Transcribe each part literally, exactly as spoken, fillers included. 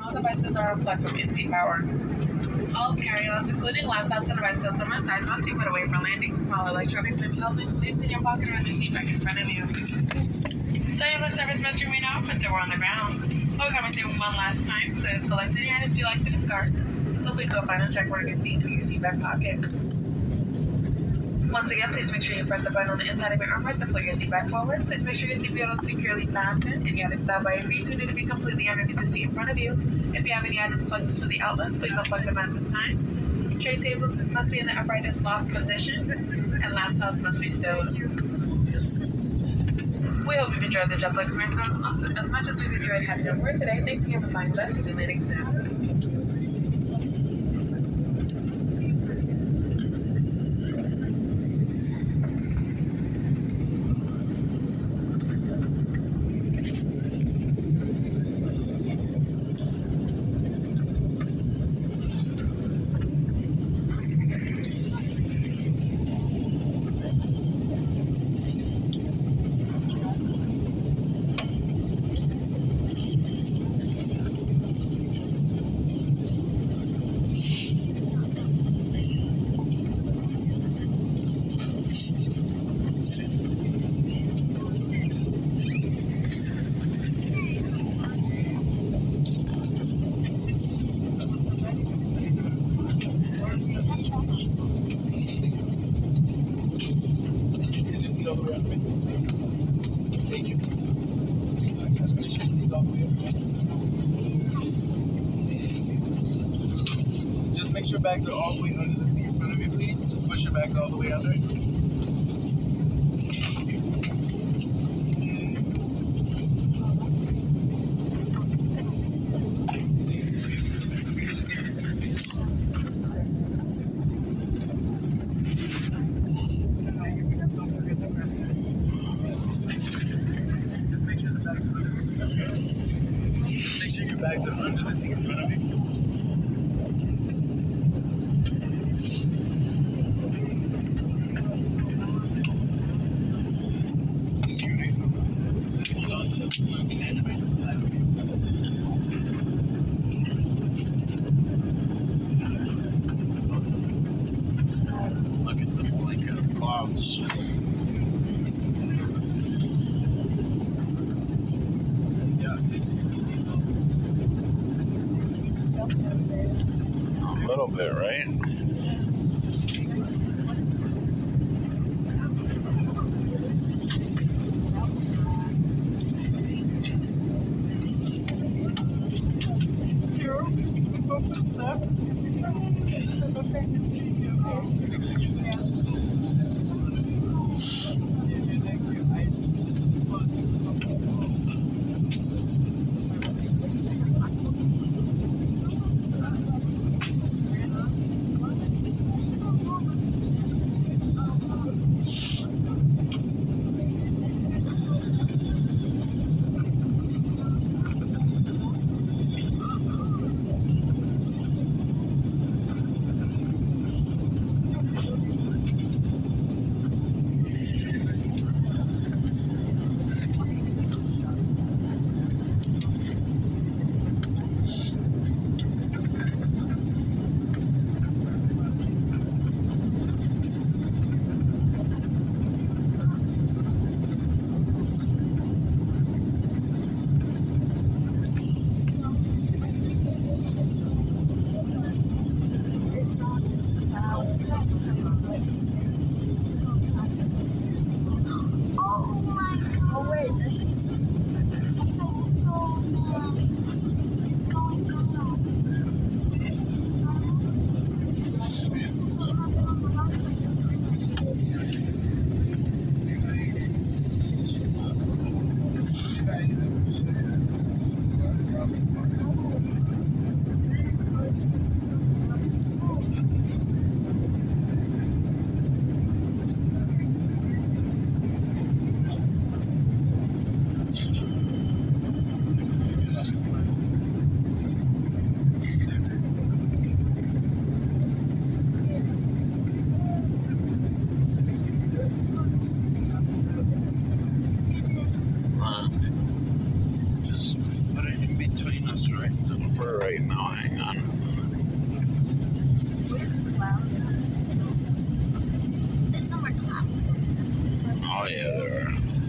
all devices are unplugged from in-seat power. All carry-ons, including laptops and devices from a size not too far away from landing. Small electronics may be held in place in your pocket or in the seat back in front of you. Cellular service must remain off until we're on the ground. We're coming through one last time to collect any items you like to discard. So please do a final check where you can see into your seat back pocket. Once again, please make sure you press the button on the inside of your armrest to pull your seat back forward. Please make sure your seatbelt is securely fastened and you have it stowed by your feet so need to be completely underneath the seat in front of you. If you have any items plugged into the outlets, please unplug them at this time. Tray tables must be in the uprightest locked position and laptops must be stowed. We hope you've enjoyed the JetBlue experience as much as we've enjoyed having you on board today. Thanks again for flying with us. We'll be landing soon. Just make sure bags are all the way under the seat in front of you, please. Just push your bags all the way under. Bags are under the seat in front of you. Look at the blanket of clouds. A little bit, right? for right now. Hang on. Oh yeah, there are.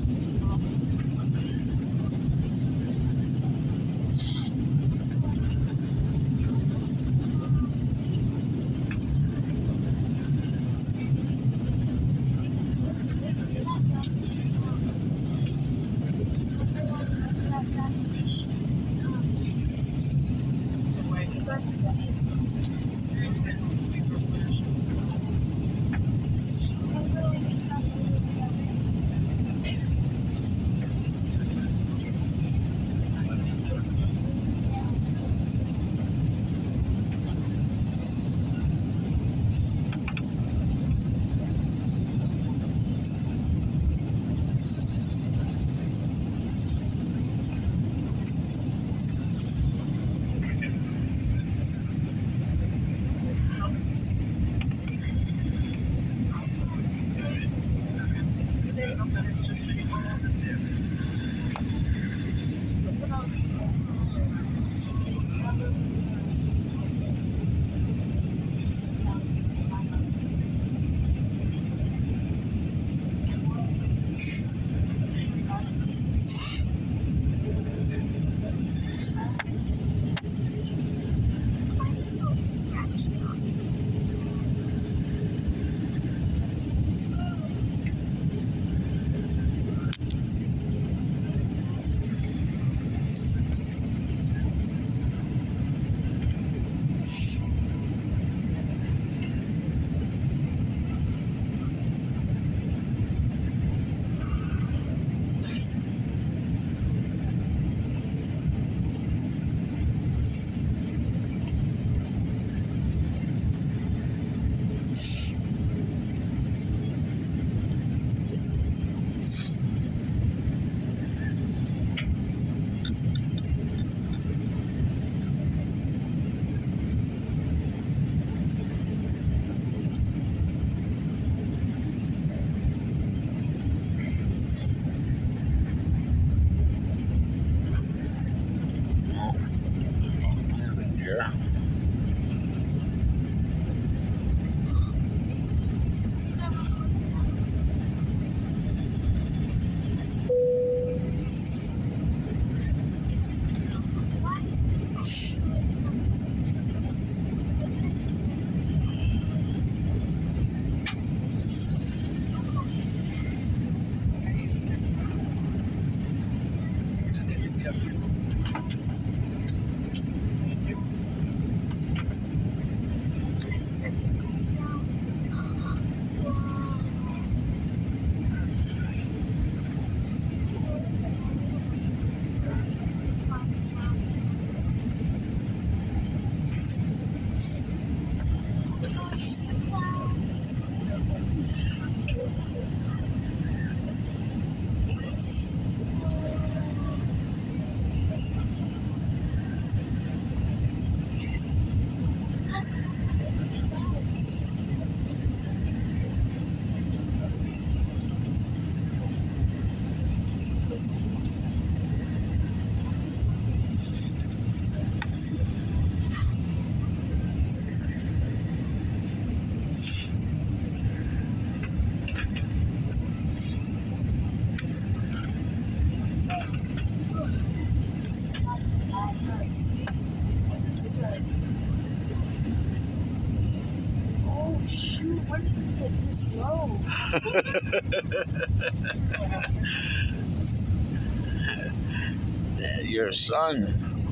Your son.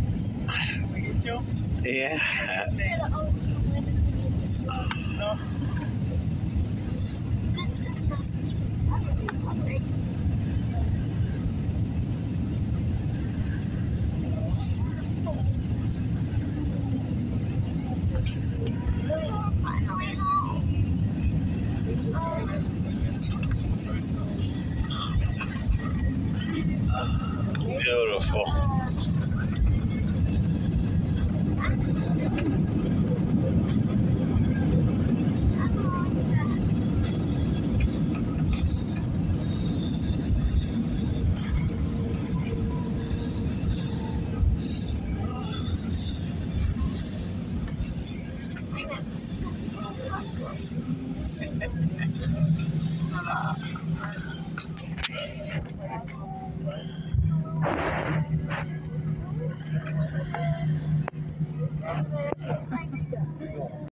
Yeah. Beautiful. mask off.